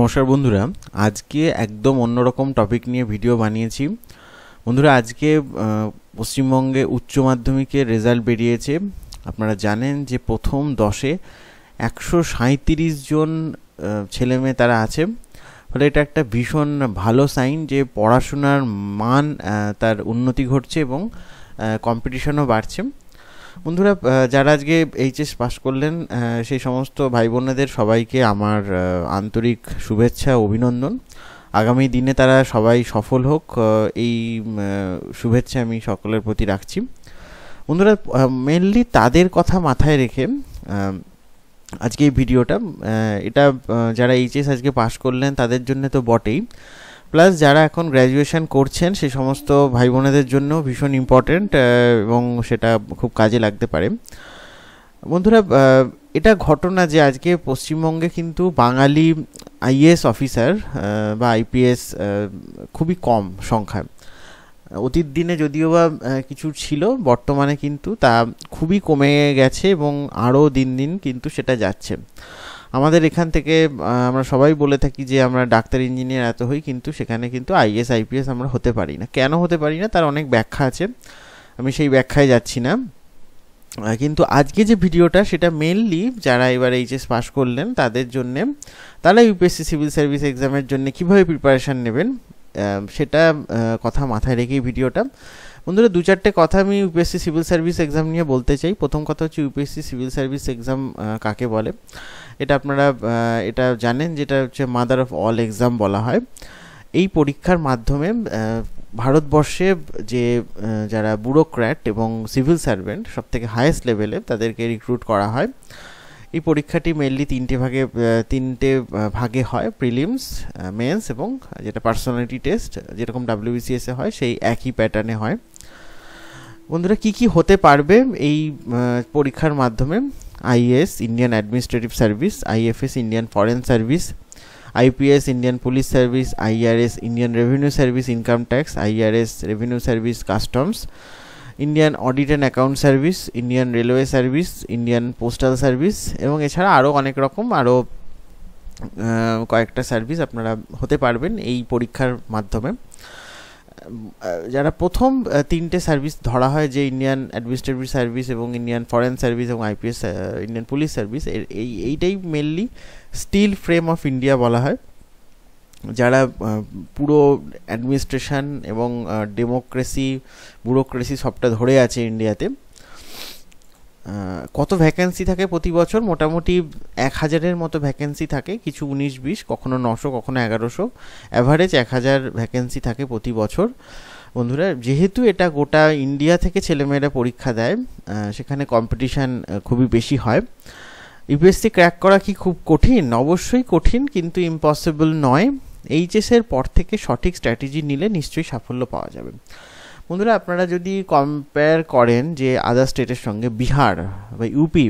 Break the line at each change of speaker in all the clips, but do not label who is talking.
নমস্কার বন্ধুরা, আজকে একদম অন্যরকম টপিক নিয়ে ভিডিও বানিয়েছি। বন্ধুরা, আজকে পশ্চিমবঙ্গে উচ্চ মাধ্যমিকের রেজাল্ট বেরিয়েছে। আপনারা জানেন যে প্রথম 10-এ 137 জন ছেলেমেয়ে তারা আছে। ফলে এটা একটা ভীষণ ভালো সাইন যে পড়াশোনার মান তার উন্নতি ঘটছে এবং কম্পিটিশনও বাড়ছে। বন্ধুরা, যারা আজকে এইচএস পাস করলেন সেই সমস্ত ভাই বোনেদের সবাইকে আমার আন্তরিক শুভেচ্ছা ও অভিনন্দন। আগামী দিনে তারা সবাই সফল হোক, এই শুভেচ্ছা আমি সকলের প্রতি রাখছি। বন্ধুরা, মেনলি তাদের কথা মাথায় রেখে আজকে এই ভিডিওটা, এটা যারা এইচএস আজকে পাস করলেন তাদের জন্য তো বটেই, প্লাস যারা এখন গ্র্যাজুয়েশন করছেন সেই সমস্ত ভাই বোনেদের জন্য ভীষণ ইম্পর্টেন্ট এবং সেটা খুব কাজে লাগতে পারে। বন্ধুরা, এটা ঘটনা যে আজকে পশ্চিমবঙ্গে কিন্তু বাঙালি আইএএস অফিসার বা আইপিএস খুবই কম সংখ্যায়। অতীত দিনে যদিও বা কিছু ছিল, বর্তমানে কিন্তু তা খুবই কমে গেছে এবং আরও দিন দিন কিন্তু সেটা যাচ্ছে। আমাদের এখান থেকে আমরা সবাই বলে থাকি যে আমরা ডাক্তার ইঞ্জিনিয়ার এত হই, কিন্তু সেখানে কিন্তু আইএস আইপিএস আমরা হতে পারি না। কেন হতে পারি না তার অনেক ব্যাখ্যা আছে, আমি সেই ব্যাখ্যায় যাচ্ছি না। কিন্তু আজকে যে ভিডিওটা সেটা মেনলি যারা এবার এইচএস পাস করলেন তাদের জন্যে, তারা ইউপিএসসি সিভিল সার্ভিস এক্সামের জন্য কীভাবে প্রিপারেশান নেবেন সেটা কথা মাথায় রেখেই ভিডিওটা। বন্ধুরা, 2-4টে কথা আমি ইউপিএসসি সিভিল সার্ভিস এক্সাম নিয়ে বলতে চাই। প্রথম কথা হচ্ছে ইউপিএসসি সিভিল সার্ভিস এক্সাম কাকে বলে। এটা আপনারা এটা জানেন, যেটা হচ্ছে মাদার অফ অল এক্সাম বলা হয়। এই পরীক্ষার মাধ্যমে ভারতবর্ষে যে যারা ব্যুরোক্র্যাট এবং সিভিল সার্ভেন্ট সবথেকে হায়েস্ট লেভেলে তাদেরকে রিক্রুট করা হয়। এই পরীক্ষাটি মেনলি তিনটে ভাগে হয়, প্রিলিমস, মেন্স এবং যেটা পার্সোনালিটি টেস্ট, যেরকম ডাব্লিউবিসিএসে হয় সেই একই প্যাটার্নে হয়। বন্ধুরা, কি কি হতে পারবে এই পরীক্ষার মাধ্যমে: IAS Indian administrative service, IFS Indian foreign service, IPS Indian police service, IRS Indian revenue service income tax, IRS revenue service customs, Indian audit and account service, Indian railway service, Indian postal service এবং এছাড়া আরও অনেক রকম আরও কয়েকটা service আপনারা হতে পারবেন এই পরীক্ষার মাধ্যমে। যারা প্রথম 3টে সার্ভিস ধরা হয়, যে ইন্ডিয়ান অ্যাডমিনিস্ট্রেটিভ সার্ভিস এবং ইন্ডিয়ান ফরেন সার্ভিস এবং আইপিএস ইন্ডিয়ান পুলিশ সার্ভিস, এইটাই mainly steel frame of India বলা হয়। যারা পুরো অ্যাডমিনিস্ট্রেশন এবং ডেমোক্রেসি, ব্যুরোক্রেসি সবটা ধরে আছে ইন্ডিয়াতে। কত ভ্যাকেন্সি থাকে প্রতি বছর? মোটামুটি 1000-এর মতো ভ্যাকেন্সি থাকে, কিছু 19-20, কখনো 900, কখনো 1100, অ্যাভারেজ 1000 ভ্যাকেন্সি থাকে প্রতি বছর। বন্ধুরা, যেহেতু এটা গোটা ইন্ডিয়া থেকে ছেলেমেয়েরা পরীক্ষা দেয়, সেখানে কম্পিটিশান খুবই বেশি হয়। ইউপিএসসি ক্র্যাক করা কি খুব কঠিন? অবশ্যই কঠিন, কিন্তু ইম্পসিবল নয়। এইচএসের পর থেকে সঠিক স্ট্র্যাটেজি নিলে নিশ্চয়ই সাফল্য পাওয়া যাবে। বন্ধুরা, আপনারা যদি কম্পেয়ার করেন যে আদার স্টেটের সঙ্গে, বিহার বা ইউপি,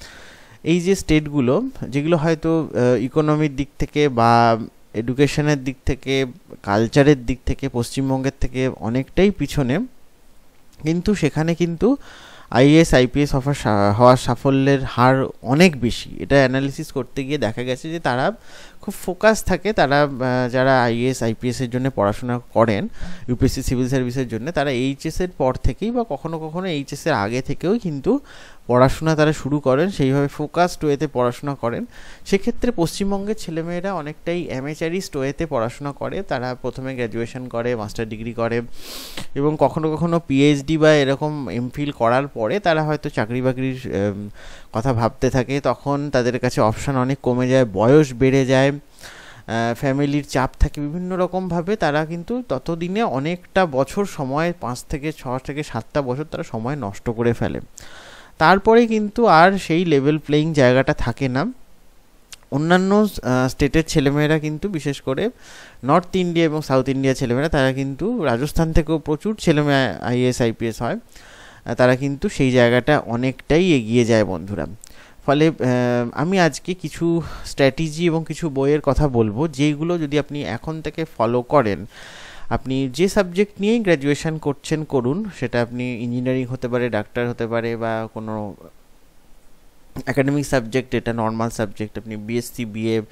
এই যে স্টেটগুলো যেগুলো হয়তো ইকোনমির দিক থেকে বা এডুকেশনের দিক থেকে, কালচারের দিক থেকে পশ্চিমবঙ্গের থেকে অনেকটাই পিছনে, কিন্তু সেখানে কিন্তু আইএএস আইপিএস হওয়ার সাফল্যের হার অনেক বেশি। এটা অ্যানালিসিস করতে গিয়ে দেখা গেছে যে তারা খুব ফোকাস থাকে, তারা যারা আইএএস আইপিএসের জন্য পড়াশোনা করেন ইউপিএসসি সিভিল সার্ভিসের জন্য, তারা এইচএসের পর থেকেই বা কখনো কখনো এইচএসের আগে থেকেও কিন্তু পড়াশোনা তারা শুরু করেন, সেইভাবে ফোকাসড ওয়েতে পড়াশোনা করেন। সেক্ষেত্রে পশ্চিমবঙ্গের ছেলেমেয়েরা অনেকটাই অ্যামেচারিস্ট ওয়েতে পড়াশোনা করে। তারা প্রথমে গ্র্যাজুয়েশন করে, মাস্টার ডিগ্রি করে এবং কখনো কখনো পিএইচডি বা এরকম এমফিল করার পরে তারা হয়তো চাকরি বাকরির কথা ভাবতে থাকে। তখন তাদের কাছে অপশান অনেক কমে যায়, বয়স বেড়ে যায়, ফ্যামিলির চাপ থাকে, বিভিন্ন রকমভাবে তারা কিন্তু ততদিনে অনেকটা বছর সময়, 5 থেকে 6 থেকে 7টা বছর তারা সময় নষ্ট করে ফেলে। তারপরে কিন্তু আর সেই লেভেল প্লেয়িং জায়গাটা থাকে না। অন্যান্য স্টেটের ছেলেমেয়েরা কিন্তু, বিশেষ করে নর্থ ইন্ডিয়া এবং সাউথ ইন্ডিয়ার ছেলেমেয়েরা, তারা কিন্তু, রাজস্থান থেকেও প্রচুর ছেলেমেয়ে আইএএস আইপিএস হয়, তারা কিন্তু সেই জায়গাটা অনেকটাই এগিয়ে যায় বন্ধুরা। ফলে আমি আজকে কিছু স্ট্র্যাটেজি এবং কিছু বইয়ের কথা বলবো, যেগুলো যদি আপনি এখন থেকে ফলো করেন, আপনি যে সাবজেক্ট নিয়েই গ্র্যাজুয়েশন করছেন করুন, সেটা আপনি ইঞ্জিনিয়ারিং হতে পারে, ডাক্তার হতে পারে বা কোনো একাডেমিক সাবজেক্ট, এটা নর্মাল সাবজেক্ট, আপনি বিএসসি, বিএ,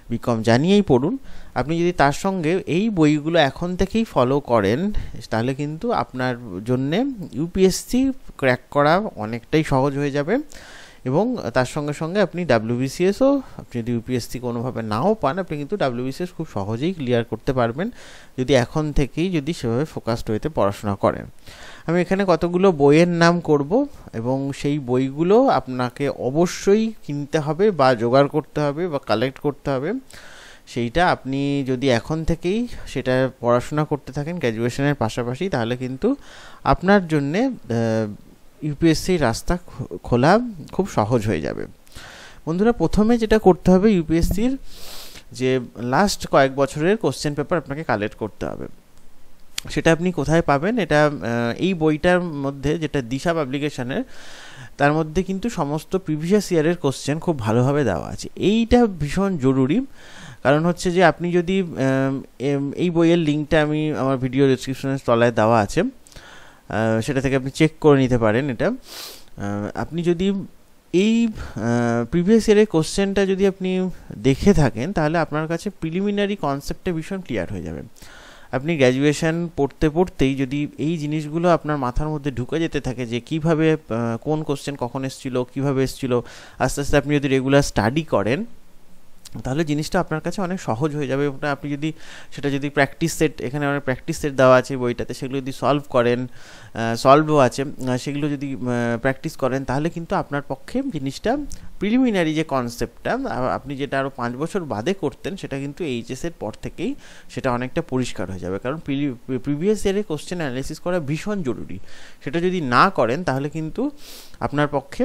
বিকম জানিয়েই পড়ুন। আপনি যদি তার সঙ্গে এই বইগুলো এখন থেকেই ফলো করেন তাহলে কিন্তু আপনার জন্যে ইউপিএসসি ক্র্যাক করা অনেকটাই সহজ হয়ে যাবে, এবং তার সঙ্গে সঙ্গে আপনি ডাব্লিউবিসিএসও, আপনি যদি ইউপিএসসি কোনোভাবে নাও পান, আপনি কিন্তু ডাব্লিউবিসিএস খুব সহজেই ক্লিয়ার করতে পারবেন যদি এখন থেকেই যদি সেভাবে ফোকাসড ওয়েতে পড়াশোনা করেন। আমি এখানে কতগুলো বইয়ের নাম করব, এবং সেই বইগুলো আপনাকে অবশ্যই কিনতে হবে বা জোগাড় করতে হবে বা কালেক্ট করতে হবে। সেইটা আপনি যদি এখন থেকেই সেটা পড়াশোনা করতে থাকেন গ্র্যাজুয়েশনের পাশাপাশি, তাহলে কিন্তু আপনার জন্যে ইউপিএসসির রাস্তা খোলা খুব সহজ হয়ে যাবে। বন্ধুরা, প্রথমে যেটা করতে হবে, ইউপিএসসির যে লাস্ট কয়েক বছরের কোশ্চেন পেপার আপনাকে কালেক্ট করতে হবে। সেটা আপনি কোথায় পাবেন? এটা এই বইটার মধ্যে, যেটা দিশা পাবলিকেশনের, তার মধ্যে কিন্তু সমস্ত প্রিভিয়াস ইয়ারের কোশ্চেন খুব ভালোভাবে দেওয়া আছে। এইটা ভীষণ জরুরি, কারণ হচ্ছে যে আপনি যদি এই বইয়ের লিঙ্কটা আমি আমার ভিডিও ডেসক্রিপশনের তলায় দেওয়া আছে, সেটা থেকে আপনি চেক করে নিতে পারেন। এটা আপনি যদি এই প্রিভিয়াস ইয়ারের কোশ্চেনটা যদি আপনি দেখে থাকেন, তাহলে আপনার কাছে প্রিলিমিনারি কনসেপ্টে ভীষণ ক্লিয়ার হয়ে যাবে। আপনি গ্র্যাজুয়েশন পড়তে পড়তেই যদি এই জিনিসগুলো আপনার মাথার মধ্যে ঢুকে যেতে থাকে যে কিভাবে কোন কোশ্চেন কখন এসেছিলো, কীভাবে এসেছিলো, আস্তে আস্তে আপনি যদি রেগুলার স্টাডি করেন, তাহলে জিনিসটা আপনার কাছে অনেক সহজ হয়ে যাবে। ওটা আপনি যদি সেটা যদি প্র্যাকটিস সেট, এখানে অনেক প্র্যাকটিস সেট দেওয়া আছে বইটাতে, সেগুলো যদি সলভ করেন, সলভও আছে, সেগুলো যদি প্র্যাকটিস করেন, তাহলে কিন্তু আপনার পক্ষে জিনিসটা প্রিলিমিনারি যে কনসেপ্টটা আপনি যেটা আরও 5 বছর বাদে করতেন, সেটা কিন্তু এইচএসের পর থেকেই সেটা অনেকটা পরিষ্কার হয়ে যাবে। কারণ প্রিভিয়াস ইয়ারে কোশ্চেন অ্যানালিসিস করা ভীষণ জরুরি। সেটা যদি না করেন তাহলে কিন্তু আপনার পক্ষে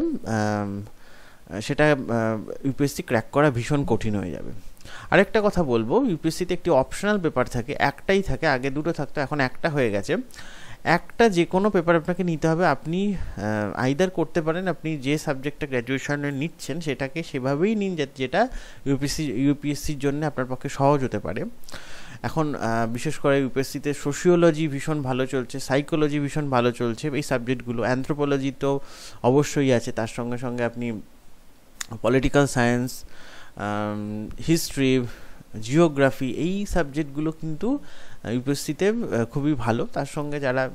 সেটা ইউপিএসসি ক্র্যাক করা ভীষণ কঠিন হয়ে যাবে। আরেকটা কথা বলবো, ইউপিএসসিতে একটি অপশনাল পেপার থাকে, একটাই থাকে, আগে দুটো থাকতো, এখন একটা হয়ে গেছে। একটা যে কোনো পেপার আপনাকে নিতে হবে। আপনি আইদার করতে পারেন, আপনি যে সাবজেক্টটা গ্র্যাজুয়েশনে নিচ্ছেন সেটাকে সেভাবেই নিন যেটা ইউপিএসসির জন্য আপনার পক্ষে সহজ হতে পারে। এখন বিশেষ করে ইউপিএসসিতে সোশিওলজি ভীষণ ভালো চলছে, সাইকোলজি ভীষণ ভালো চলছে, এই সাবজেক্টগুলো। অ্যানথ্রোপোলজি তো অবশ্যই আছে, তার সঙ্গে সঙ্গে আপনি পলিটিক্যাল সায়েন্স, হিস্ট্রি, জিওগ্রাফি, এই সাবজেক্টগুলো কিন্তু ইউপিএসসিতে খুবই ভালো। তার সঙ্গে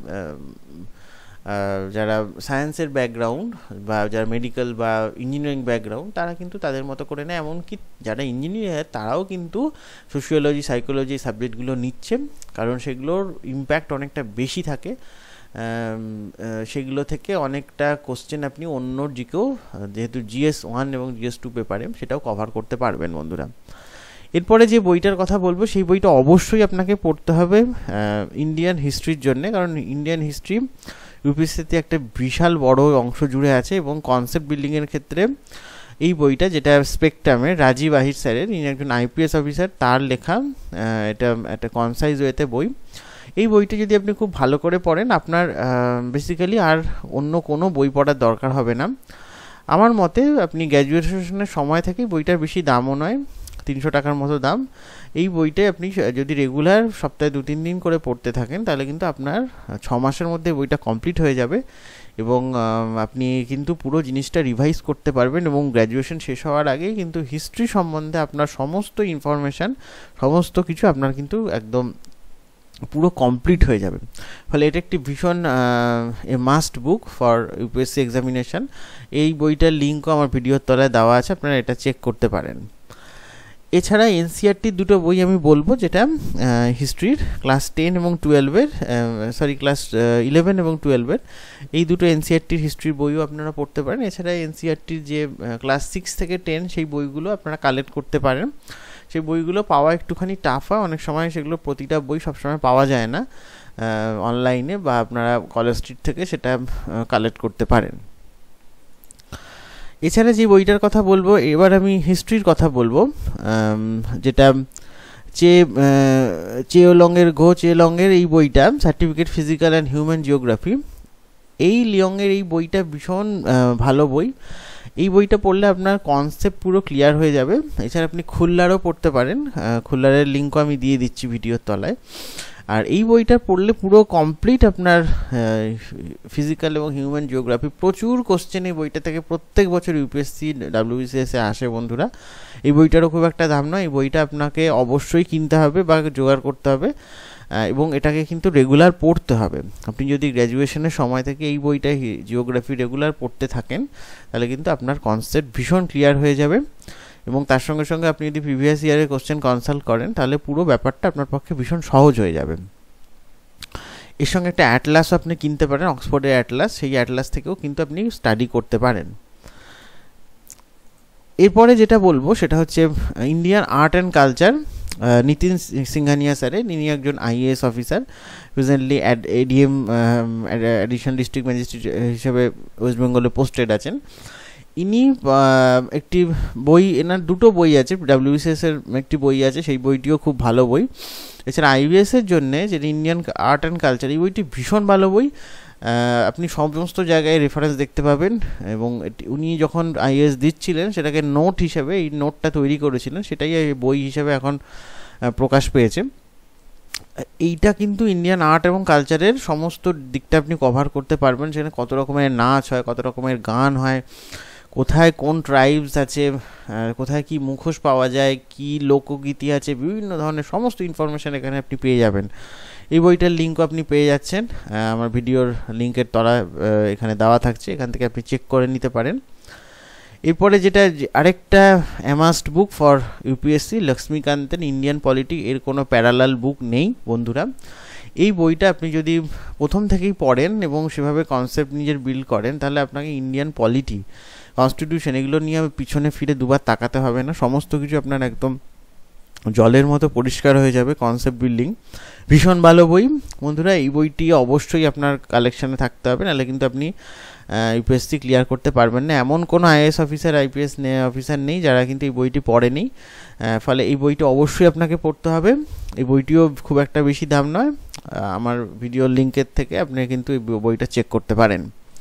যারা সায়েন্সের ব্যাকগ্রাউন্ড বা যারা মেডিকেল বা ইঞ্জিনিয়ারিং ব্যাকগ্রাউন্ড, তারা কিন্তু তাদের মতো করে নেয়। এমনকি যারা ইঞ্জিনিয়ার তারাও কিন্তু সোশিওলজি, সাইকোলজি সাবজেক্টগুলো নিচ্ছে, কারণ সেগুলোর ইম্প্যাক্ট অনেকটা বেশি থাকে। সেগুলো থেকে অনেকটা কোশ্চেন আপনি অন্য দিকেও, যেহেতু GS1 এবং GS2 পেপারে, সেটাও কভার করতে পারবেন বন্ধুরা। এরপরে যে বইটার কথা বলবো, সেই বইটা অবশ্যই আপনাকে পড়তে হবে ইন্ডিয়ান হিস্ট্রির জন্যে, কারণ ইন্ডিয়ান হিস্ট্রি ইউপিএসসিতে একটা বিশাল বড় অংশ জুড়ে আছে, এবং কনসেপ্ট বিল্ডিংয়ের ক্ষেত্রে এই বইটা, যেটা স্পেকট্রামের রাজীব আহির স্যারের, ইনি একজন IPS অফিসার, তার লেখা, এটা একটা কনসাইজ ওয়েতে বই। এই বইটা যদি আপনি খুব ভালো করে পড়েন, আপনার বেসিক্যালি আর অন্য কোনো বই পড়ার দরকার হবে না। আমার মতে আপনি গ্র্যাজুয়েশনের সময় থেকেই, বইটার বেশি দামও নয়, 300 টাকার মতো দাম। এই বইটাই আপনি যদি রেগুলার সপ্তাহে 2-3 দিন করে পড়তে থাকেন, তাহলে কিন্তু আপনার 6 মাসের মধ্যে বইটা কমপ্লিট হয়ে যাবে, এবং আপনি কিন্তু পুরো জিনিসটা রিভাইজ করতে পারবেন, এবং গ্র্যাজুয়েশন শেষ হওয়ার আগেই কিন্তু হিস্ট্রি সম্বন্ধে আপনার সমস্ত ইনফরমেশান, সমস্ত কিছু আপনার কিন্তু একদম পুরো কমপ্লিট হয়ে যাবে। ফলে এটা একটি ভীষণ must book for UPSC examination. এই বইটার লিঙ্কও আমার ভিডিওর তলায় দেওয়া আছে, আপনারা এটা চেক করতে পারেন। এছাড়া এনসিইআরটির দুটো বই আমি বলবো, যেটা হিস্ট্রির ক্লাস 10 এবং 12-এর, ক্লাস 11 এবং 12-এর, এই দুটো এনসিইআরটির হিস্ট্রির বইও আপনারা পড়তে পারেন। এছাড়া এনসিইআরটির যে ক্লাস 6 থেকে 10 সেই বইগুলো আপনারা কালেক্ট করতে পারেন। সেই বইগুলো পাওয়া একটুখানি টাফ হয়, অনেক সময় সেগুলো প্রতিটা বই সবসময় পাওয়া যায় না অনলাইনে, বা আপনারা কলেজ স্ট্রিট থেকে সেটা কালেক্ট করতে পারেন। এছাড়া যে বইটার কথা বলবো, এবার আমি হিস্ট্রির কথা বলবো, যেটা চেওলংয়ের এই বইটা, certificate physical and human geography. এই লিওংয়ের এই বইটা ভীষণ ভালো বই। এই বইটা পড়লে আপনার কনসেপ্ট পুরো ক্লিয়ার হয়ে যাবে। এছাড়া আপনি খুল্লারও পড়তে পারেন, খুল্লারের লিঙ্কও আমি দিয়ে দিচ্ছি ভিডিওর তলায়। আর এই বইটা পড়লে পুরো কমপ্লিট আপনার ফিজিক্যাল এবং হিউম্যান জিওগ্রাফি প্রচুর কোশ্চেন এই বইটা থেকে প্রত্যেক বছর ইউপিএসসি ডাব্লিউবিসিএসে আসে বন্ধুরা। এই বইটারও খুব একটা দাম নয়, এই বইটা আপনাকে অবশ্যই কিনতে হবে বা জোগাড় করতে হবে, এবং এটাকে কিন্তু রেগুলার পড়তে হবে। আপনি যদি গ্র্যাজুয়েশনের সময় থেকে এই বইটা জিওগ্রাফি রেগুলার পড়তে থাকেন তাহলে কিন্তু আপনার কনসেপ্ট ভীষণ ক্লিয়ার হয়ে যাবে, এবং তার সঙ্গে সঙ্গে আপনি যদি প্রিভিয়াস ইয়ারের কোশ্চেন কনসাল্ট করেন তাহলে পুরো ব্যাপারটা আপনার পক্ষে ভীষণ সহজ হয়ে যাবে। এর সঙ্গে একটা অ্যাটলাস আপনি কিনতে পারেন, অক্সফোর্ডের অ্যাটলাস, সেই অ্যাটলাস থেকেও কিন্তু আপনি স্টাডি করতে পারেন। এরপরে যেটা বলবো সেটা হচ্ছে Indian art and culture, Nitin Singhania স্যারের। ইনি একজন IAS officer, recently ADM additional district magistrate হিসেবে ওয়েস্ট বেঙ্গলে পোস্টেড আছেন। ইনি একটি বই, এনার দুটো বই আছে, ডাব্লিউবিসিএসের একটি বই আছে, সেই বইটিও খুব ভালো বই। এছাড়া আইবিএসের জন্যে যেটা ইন্ডিয়ান আর্ট অ্যান্ড কালচার, এই বইটি ভীষণ ভালো বই। আপনি সমস্ত জায়গায় রেফারেন্স দেখতে পাবেন, এবং উনি যখন আইএএস দিচ্ছিলেন সেটাকে নোট হিসেবে এই নোটটা তৈরি করেছিলেন, সেটাই বই হিসেবে এখন প্রকাশ পেয়েছে। এইটা কিন্তু ইন্ডিয়ান আর্ট এবং কালচারের সমস্ত দিকটা আপনি কভার করতে পারবেন, সেখানে কত রকমের নাচ হয়, কত রকমের গান হয়, কোথায় কোন ট্রাইবস আছে, কোথায় কি মুখোশ পাওয়া যায়, কি লোকগীতি আছে, বিভিন্ন ধরনের সমস্ত ইনফরমেশান এখানে আপনি পেয়ে যাবেন। এই বইটার লিঙ্কও আপনি পেয়ে যাচ্ছেন, আমার ভিডিওর লিঙ্কের তলায় এখানে দেওয়া থাকছে, এখান থেকে আপনি চেক করে নিতে পারেন। এরপরে যেটা আরেকটা অ্যামাস্ট বুক ফর ইউপিএসসি, লক্ষ্মীকান্তের ইন্ডিয়ান পলিটি, এর কোনো প্যারালাল বুক নেই বন্ধুরা। এই বইটা আপনি যদি প্রথম থেকেই পড়েন এবং সেভাবে কনসেপ্ট নিজের বিল্ড করেন তাহলে আপনাকে ইন্ডিয়ান পলিটি, কনস্টিটিউশন, এগুলো নিয়ে পিছনে ফিরে দুবার তাকাতে হবে না, সমস্ত কিছু আপনার একদম জলের মতো পরিষ্কার হয়ে যাবে। কনসেপ্ট বিল্ডিং ভীষণ ভালো বই বন্ধুরা, এই বইটি অবশ্যই আপনার কালেকশানে থাকতে হবে, নাহলে কিন্তু আপনি ইউপিএসসি ক্লিয়ার করতে পারবেন না। এমন কোনো আইএএস অফিসার, আইপিএস অফিসার নেই যারা কিন্তু এই বইটি পড়েনি, ফলে এই বইটি অবশ্যই আপনাকে পড়তে হবে। এই বইটিও খুব একটা বেশি দাম নয়, আমার ভিডিওর লিঙ্কের থেকে আপনি কিন্তু এই বইটা চেক করতে পারেন।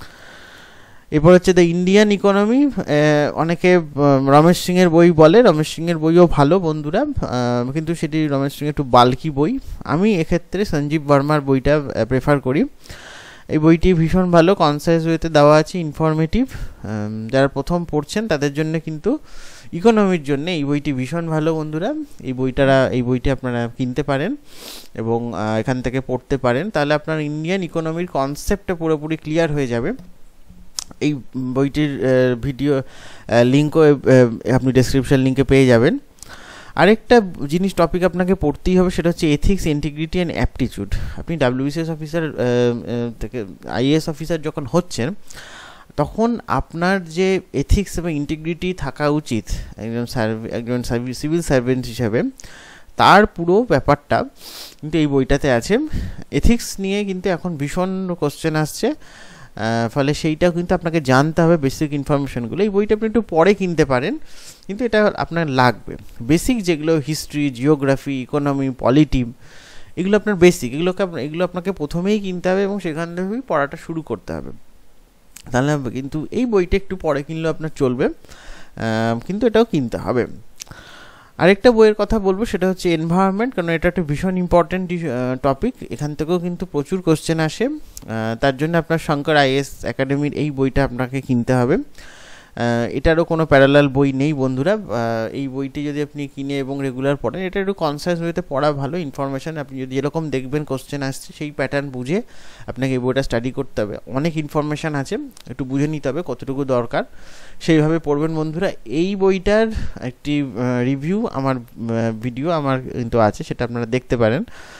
এরপর হচ্ছে দ্য ইন্ডিয়ান ইকোনমি, অনেকে রমেশ সিংয়ের বই বলে, রমেশ সিংয়ের বইও ভালো বন্ধুরা, কিন্তু সেটি রমেশ সিং একটু বাল্কি বই। আমি এক্ষেত্রে সঞ্জীব বর্মার বইটা প্রেফার করি। এই বইটি ভীষণ ভালো, কনসাইজ ওয়েতে দেওয়া আছে, ইনফরমেটিভ। যারা প্রথম পড়ছেন তাদের জন্য কিন্তু ইকোনমির জন্য এই বইটি ভীষণ ভালো বন্ধুরা। এই বইটি আপনারা কিনতে পারেন এবং এখান থেকে পড়তে পারেন, তাহলে আপনার ইন্ডিয়ান ইকোনমির কনসেপ্টটা পুরোপুরি ক্লিয়ার হয়ে যাবে। এই বইটির ভিডিও লিঙ্কও আপনি ডেসক্রিপশন লিঙ্কে পেয়ে যাবেন। আরেকটা জিনিস টপিক আপনাকে পড়তেই হবে, সেটা হচ্ছে এথিক্স, ইন্টিগ্রিটি অ্যান্ড অ্যাপটিটিউড। আপনি ডাব্লিউবিসিএস অফিসার থেকে আইএএস অফিসার যখন হচ্ছেন তখন আপনার যে এথিক্স এবং ইন্টিগ্রিটি থাকা উচিত একজন সিভিল সার্ভেন্ট হিসাবে, তার পুরো ব্যাপারটা কিন্তু এই বইটাতে আছে। এথিক্স নিয়ে কিন্তু এখন ভীষণ কোশ্চেন আসছে, ফলে সেইটাও কিন্তু আপনাকে জানতে হবে, বেসিক ইনফরমেশানগুলো। এই বইটা আপনি একটু পরে কিনতে পারেন, কিন্তু এটা আপনার লাগবে। বেসিক যেগুলো হিস্ট্রি, জিওগ্রাফি, ইকোনমি, পলিটি, এগুলো আপনার বেসিক, এগুলো আপনাকে প্রথমেই কিনতে হবে এবং সেখান থেকেই পড়াটা শুরু করতে হবে। তাহলে কিন্তু এই বইটা একটু পরে কিনলেও আপনার চলবে, কিন্তু এটাও কিনতে হবে। আরেকটা বইয়ের কথা বলবো, সেটা হচ্ছে এনভায়রনমেন্ট, কারণ এটা একটা ভীষণ ইম্পর্টেন্ট টপিক, এখান থেকেও কিন্তু প্রচুর কোশ্চেন আসে। তার জন্য আপনার শঙ্কর আইএএস একাডেমির এই বইটা আপনাকে কিনতে হবে। এটারও কোনো প্যারালাল বই নেই বন্ধুরা। এই বইটি যদি আপনি কিনে এবং রেগুলার পড়েন, এটা একটু কনসাইজ ওয়েতে পড়া ভালো। ইনফরমেশান আপনি যদি যেরকম দেখবেন কোশ্চেন আসছে সেই প্যাটার্ন বুঝে আপনাকে এই বইটা স্টাডি করতে হবে। অনেক ইনফরমেশান আছে, একটু বুঝে নিতে হবে কতটুকু দরকার, সেইভাবে পড়বেন বন্ধুরা। এই বইটার একটি রিভিউ আমার ভিডিও আমার কিন্তু আছে, সেটা আপনারা দেখতে পারেন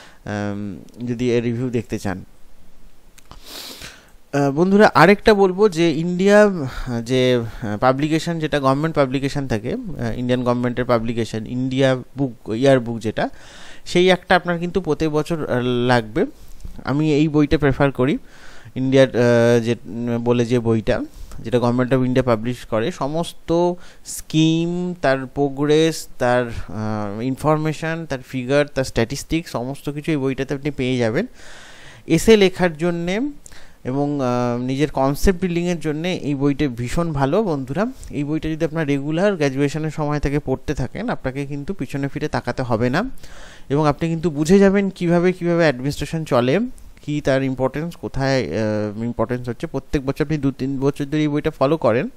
যদি এর রিভিউ দেখতে চান বন্ধুরা। আরেকটা বলবো যে ইন্ডিয়া যে পাবলিকেশান, যেটা গভর্নমেন্ট পাবলিকেশান থাকে, ইন্ডিয়ান গভর্নমেন্টের publication, India book, year book যেটা, সেই একটা আপনার কিন্তু প্রত্যেক বছর লাগবে। আমি এই বইটা প্রেফার করি, ইন্ডিয়ার যে বলে যে বইটা, যেটা গভর্নমেন্ট অফ ইন্ডিয়া পাবলিশ করে, সমস্ত স্কিম, তার প্রোগ্রেস, তার ইনফরমেশান, তার ফিগার, তার স্ট্যাটিস্টিক্স, সমস্ত কিছু এই বইটাতে আপনি পেয়ে যাবেন। এসে লেখার জন্যে এবং নিজের কনসেপ্ট বিল্ডিংয়ের জন্যে এই বইটা ভীষণ ভালো বন্ধুরা। এই বইটা যদি আপনার রেগুলার গ্র্যাজুয়েশনের সময় থেকে পড়তে থাকেন, আপনাকে কিন্তু পিছনে ফিরে তাকাতে হবে না। এবং আপনি কিন্তু বুঝে যাবেন কিভাবে অ্যাডমিনিস্ট্রেশন চলে, কি তার ইম্পর্টেন্স, কোথায় ইম্পর্টেন্স হচ্ছে। প্রত্যেক বছর আপনি 2-3 বছর ধরে এই বইটা ফলো করেন,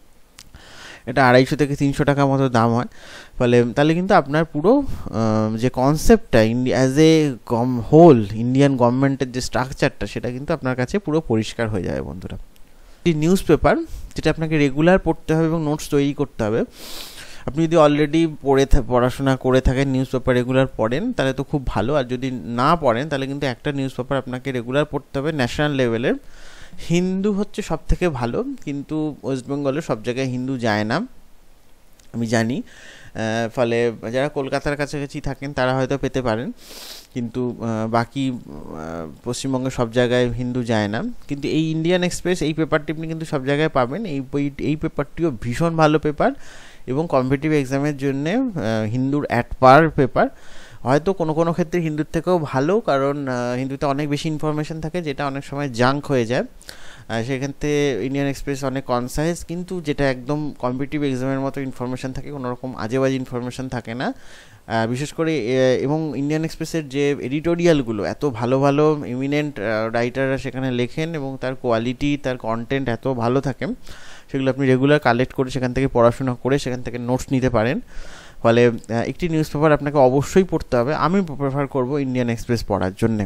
এটা 250 থেকে 300 টাকা মতো দাম হয়। তাহলে কিন্তু আপনার পুরো যে কনসেপ্টটা অ্যাজ এ হোল ইন্ডিয়ান গভর্নমেন্টের যে স্ট্রাকচারটা, সেটা কিন্তু আপনার কাছে পুরো পরিষ্কার হয়ে যাবে বন্ধুরা। এই নিউজ পেপার যেটা আপনাকে রেগুলার পড়তে হবে এবং নোটস তৈরি করতে হবে। আপনি যদি অলরেডি পড়াশোনা করে থাকেন, নিউজ পেপার রেগুলার পড়েন, তাহলে তো খুব ভালো। আর যদি না পড়েন, তাহলে কিন্তু একটা নিউজ পেপার আপনাকে রেগুলার পড়তে হবে ন্যাশনাল লেভেলের। হিন্দু হচ্ছে সব থেকে ভালো, কিন্তু ওয়েস্ট বেঙ্গলে সব জায়গায় হিন্দু যায় না, আমি জানি। ফলে যারা কলকাতার কাছাকাছি থাকেন তারা হয়তো পেতে পারেন, কিন্তু বাকি পশ্চিমবঙ্গের সব জায়গায় হিন্দু যায় না। কিন্তু এই ইন্ডিয়ান এক্সপ্রেস এই পেপারটি আপনি কিন্তু সব জায়গায় পাবেন। এই পেপারটিও ভীষণ ভালো পেপার এবং কম্পিটিটিভ এক্সামের জন্যে হিন্দুর অ্যাট পার পেপার। হয়তো কোনো ক্ষেত্রে হিন্দুর থেকেও ভালো, কারণ হিন্দুতে অনেক বেশি ইনফরমেশান থাকে, যেটা অনেক সময় জাঙ্ক হয়ে যায়। সেক্ষেত্রে ইন্ডিয়ান এক্সপ্রেস অনেক কনসাইজ, কিন্তু যেটা একদম কম্পিটিটিভ এক্সামের মতো ইনফরমেশান থাকে, কোনো রকম আজেবাজে ইনফরমেশান থাকে না। বিশেষ করে এবং ইন্ডিয়ান এক্সপ্রেসের যে এডিটোরিয়ালগুলো, এত ভালো ভালো এমিনেন্ট রাইটাররা সেখানে লেখেন এবং তার কোয়ালিটি, তার কন্টেন্ট এত ভালো থাকে, সেগুলো আপনি রেগুলার কালেক্ট করে সেখান থেকে পড়াশোনা করে সেখান থেকে নোটস নিতে পারেন। ফলে একটি নিউজ পেপার আপনাকে অবশ্যই পড়তে হবে। আমি প্রেফার করব ইন্ডিয়ান এক্সপ্রেস পড়ার জন্যে।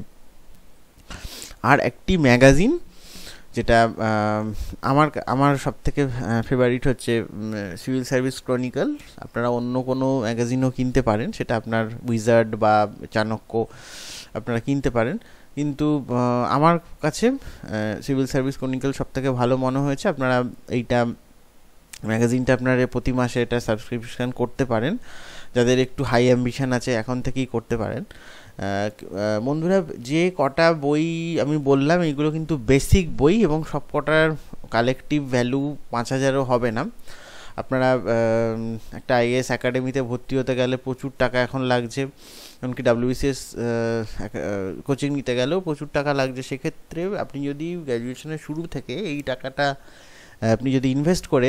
আর একটি ম্যাগাজিন যেটা আমার সব থেকে ফেভারিট হচ্ছে সিভিল সার্ভিস ক্রনিকল। আপনারা অন্য কোনো ম্যাগাজিনও কিনতে পারেন, সেটা আপনার উইজার্ড বা চাণক্য আপনারা কিনতে পারেন, কিন্তু আমার কাছে সিভিল সার্ভিস ক্রনিকল সব থেকে ভালো মনে হয়েছে। আপনারা এইটা ম্যাগাজিনটা আপনারা প্রতি মাসে এটা সাবস্ক্রিপশান করতে পারেন। যাদের একটু হাই অ্যাম্বিশান আছে এখন থেকেই করতে পারেন। বন্ধুরা, যে কটা বই আমি বললাম এইগুলো কিন্তু বেসিক বই এবং সব কটার কালেকটিভ ভ্যালু 5000ও হবে না। আপনারা একটা আইএএস একাডেমিতে ভর্তি হতে গেলে প্রচুর টাকা এখন লাগছে, এমনকি WBCS কোচিং নিতে গেলেও প্রচুর টাকা লাগছে। সেক্ষেত্রে আপনি যদি গ্র্যাজুয়েশনের শুরু থেকে এই টাকাটা আপনি যদি ইনভেস্ট করে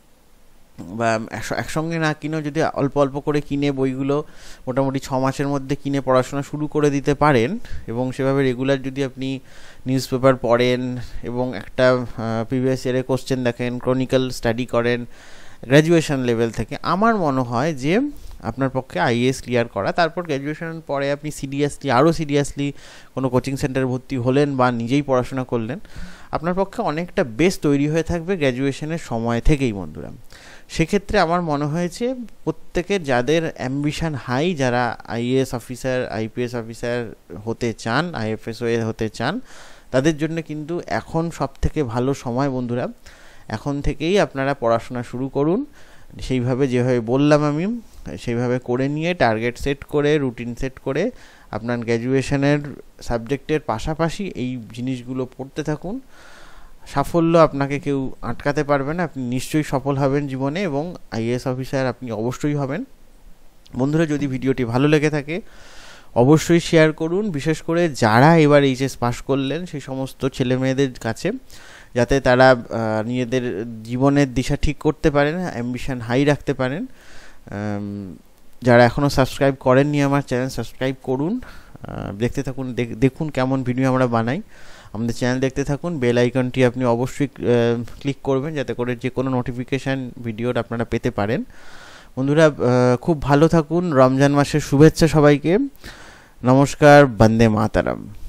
বা একসঙ্গে না কিনেও যদি অল্প অল্প করে কিনে বইগুলো মোটামুটি 6 মাসের মধ্যে কিনে পড়াশোনা শুরু করে দিতে পারেন, এবং সেভাবে রেগুলার যদি আপনি নিউজ পেপার পড়েন এবং একটা প্রিভিয়াস ইয়ারের কোশ্চেন দেখেন, ক্রনিক্যাল স্টাডি করেন গ্র্যাজুয়েশন লেভেল থেকে, আমার মনে হয় যে আপনার পক্ষে আইএএস ক্লিয়ার করা। তারপর গ্র্যাজুয়েশন পরে আপনি আরও সিরিয়াসলি কোনো কোচিং সেন্টারে ভর্তি হলেন বা নিজেই পড়াশোনা করলেন, আপনার পক্ষে অনেকটা বেস তৈরি হয়ে থাকবে গ্র্যাজুয়েশনের সময় থেকেই বন্ধুরা। সেক্ষেত্রে আমার মনে হয়েছে প্রত্যেকের যাদের অ্যাম্বিশান হাই, যারা আইএএস অফিসার, আইপিএস অফিসার হতে চান, আইএফএসও হতে চান, তাদের জন্য কিন্তু এখন সব থেকে ভালো সময় বন্ধুরা। এখন থেকেই আপনারা পড়াশোনা শুরু করুন, সেইভাবে যেভাবে বললাম আমি সেইভাবে করে নিয়ে টার্গেট সেট করে রুটিন সেট করে আপনার গ্র্যাজুয়েশনের সাবজেক্টের পাশাপাশি এই জিনিসগুলো পড়তে থাকুন। সাফল্য আপনাকে কেউ আটকাতে পারবে না, আপনি নিশ্চয়ই সফল হবেন জীবনে এবং আইএএস অফিসার আপনি অবশ্যই হবেন। বন্ধুরা, যদি ভিডিওটি ভালো লেগে থাকে অবশ্যই শেয়ার করুন, বিশেষ করে যারা এবার এইচএস পাস করলেন সেই সমস্ত ছেলে মেয়েদের কাছে, যাতে তারা নিজেদের জীবনের দিশা ঠিক করতে পারেন, অ্যাম্বিশন হাই রাখতে পারেন। যারা এখনও সাবস্ক্রাইব করেননি আমার চ্যানেল সাবস্ক্রাইব করুন, দেখতে থাকুন, দেখুন কেমন ভিডিও আমরা বানাই। আমাদের চ্যানেল দেখতে থাকুন, বেল আইকনটি আপনি অবশ্যই ক্লিক করবেন যাতে করে যে কোনো নোটিফিকেশান ভিডিওর আপনারা পেতে পারেন। বন্ধুরা, খুব ভালো থাকুন, রমজান মাসের শুভেচ্ছা সবাইকে, নমস্কার, বন্দে মাতারাম।